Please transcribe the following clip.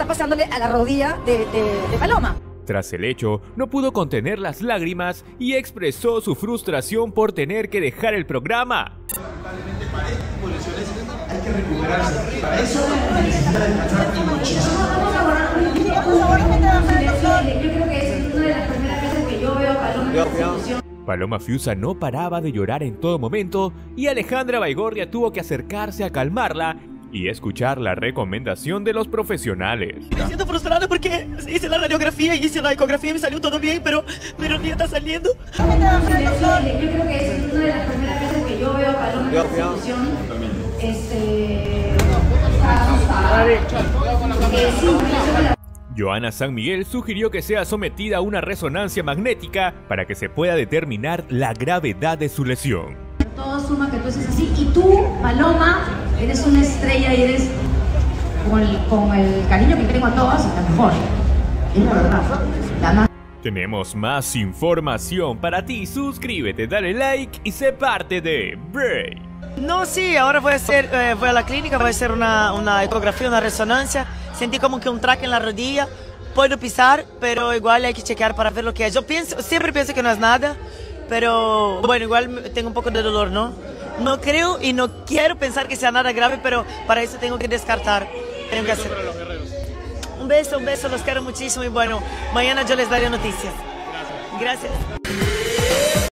pasándole a la rodilla de Paloma. Tras el hecho, no pudo contener las lágrimas y expresó su frustración por tener que dejar el programa. Lamentablemente para este tipo de lesiones hay que recuperarse. Para eso necesita descansar muchísimo. Yo creo que es una de las primeras veces que yo veo a Paloma en esta situación. Paloma Fiusa no paraba de llorar en todo momento y Alejandra Baigorria tuvo que acercarse a calmarla y escuchar la recomendación de los profesionales. Me siento frustrada porque hice la radiografía y hice la ecografía y me salió todo bien, pero ni está saliendo. Yo creo que es una de las primeras veces que yo veo a Paloma en esta situación. Joana San Miguel sugirió que sea sometida a una resonancia magnética para que se pueda determinar la gravedad de su lesión. Todo suma que tú estés así y tú, Paloma, eres una estrella y eres con el cariño que tengo a todos, la mejor. Es la verdad. La más. Tenemos más información para ti. Suscríbete, dale like y sé parte de Break. No, sí, ahora voy a la clínica, voy a hacer una ecografía, una resonancia. Sentí como que un traque en la rodilla. Puedo pisar, pero igual hay que chequear para ver lo que es. Yo siempre pienso que no es nada, pero bueno, igual tengo un poco de dolor, ¿no? No creo y no quiero pensar que sea nada grave, pero para eso tengo que descartar. Tengo que hacer. Un beso, los quiero muchísimo y bueno, mañana yo les daré noticias. Gracias.